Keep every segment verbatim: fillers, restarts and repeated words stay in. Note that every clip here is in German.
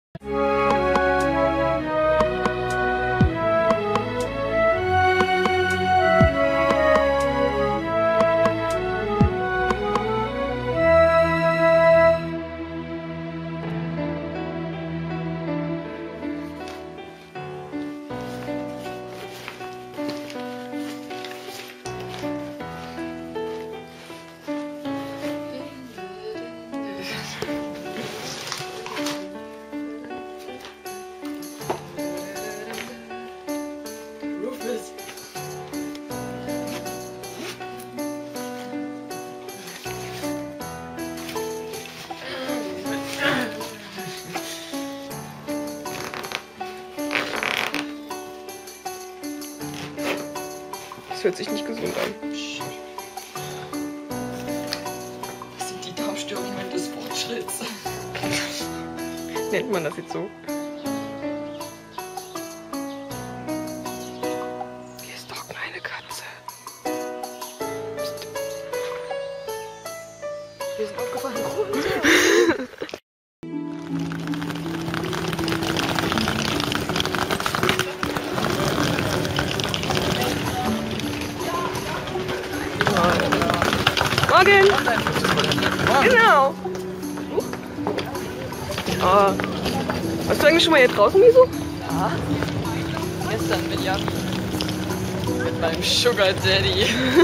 Das hört sich nicht gesund an. Das sind die Darmstörungen des Fortschritts. Nennt man das jetzt so? Hier ist doch keine Katze. Psst. Wir sind aufgefallen. Morgen! Genau! Oh. Warst du eigentlich schon mal hier draußen, Miso? Ja. Gestern mit Yami. Mit meinem Sugar Daddy.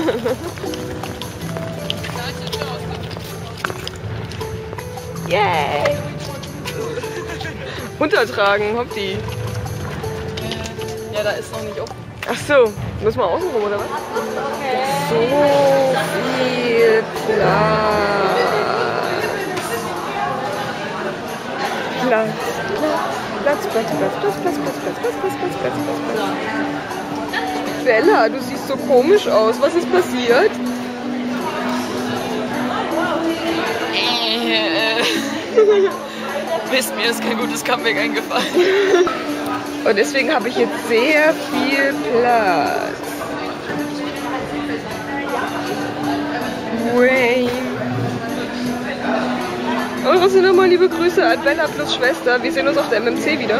Yay! Runtertragen, Hoppdi. Ja, da ist noch nicht offen. Ach so, müssen wir außen rum, oder was? So viel Platz. Platz, Platz, Platz, Platz, Platz, Platz, Platz, Platz, Platz, Platz, Platz, Platz, Platz, Platz. Bella, du siehst so komisch aus. Was ist passiert? Mist, mir ist kein gutes Comeback eingefallen. Und deswegen habe ich jetzt sehr viel Platz. Rain. Und was sind nochmal liebe Grüße an Bella plus Schwester. Wir sehen uns auf der M M C wieder.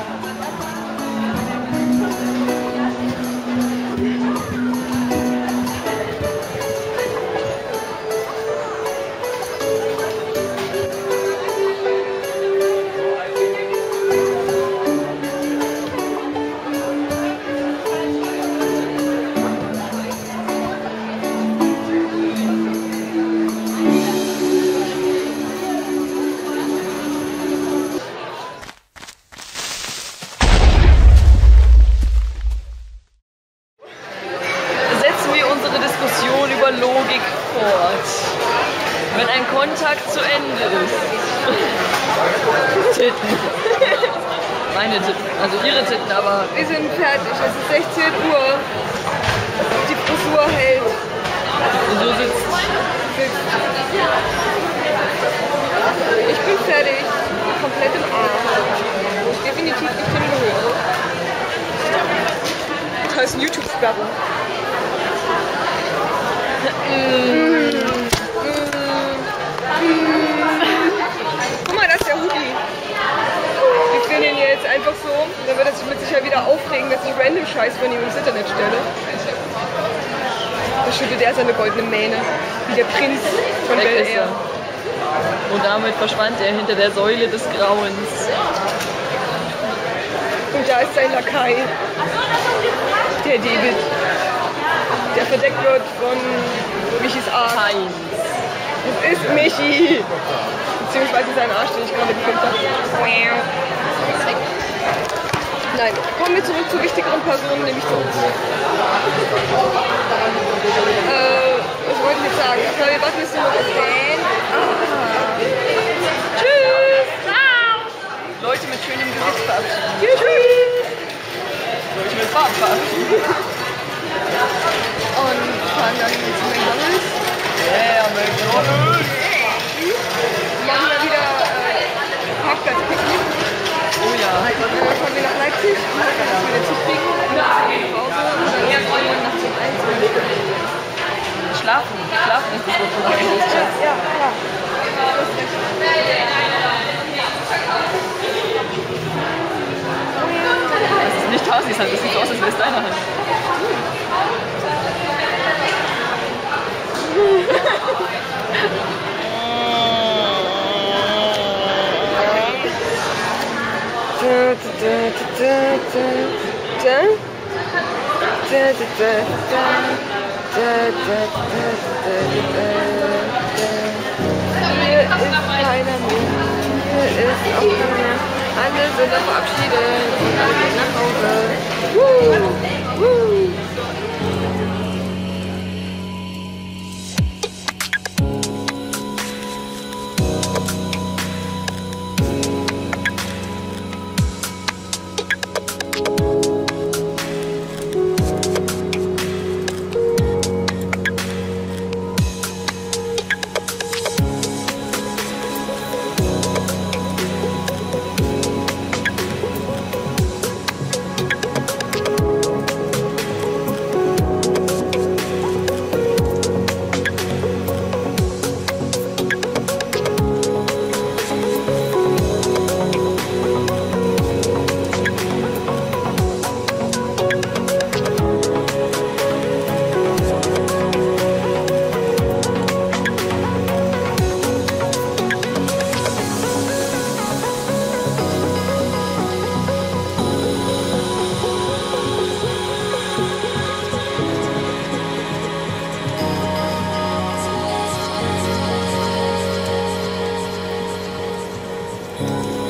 Logik fort. Wenn ein Kontakt zu Ende ist. Titten. Meine Titten, also ihre Titten, aber... Wir sind fertig, es ist sechzehn Uhr. Die Frisur hält. Und so sitzt. Ich bin fertig. Komplett im Arsch. Wo ich definitiv nicht hingehöre. Da ist ein YouTube-Sperre. Mm. Mm. Guck mal, das ist der Hoodie. Wir filmen ihn jetzt einfach so. Dann wird er sich mit Sicherheit wieder aufregen, dass ich random Scheiß von ihm ins Internet stelle. Da schüttet er seine goldene Mähne. Wie der Prinz von Bel Air. Und damit verschwand er hinter der Säule des Grauens. Und da ist sein Lakai. Der David. Der verdeckt wird von Michis Arsch. Heinz. Es ist Michi. Beziehungsweise sein Arsch, den ich gerade gefilmt habe. Nein, kommen wir zurück zu wichtigeren Personen, nämlich zu uns. Äh, was wollte ich jetzt sagen? Ach, wir warten jetzt nur noch auf Dan. Ah. Tschüss. Ciao. Leute mit schönem Gesicht verabschieden. Tschüss. Leute mit Farben verabschieden. Und fahren dann zu McDonald's. Yeah, McDonald's! Machen wir wieder äh, Parkplatz-Picknick. Oh ja. Dann fahren wir nach Leipzig, dann fahren wir zu Kriegen, dann fahren wir nach Hause und dann gehen wir nachts um eins. Schlafen, schlafen ist das, was du noch gewusst hast. Ja, klar. Hand. Das sieht so aus, als wäre es deine Hand. Hier ist keiner mehr. Hier ist auch keiner mehr. Alle sind verabschiedet und alle gehen nach Hause. Woo! Woo! Thank you.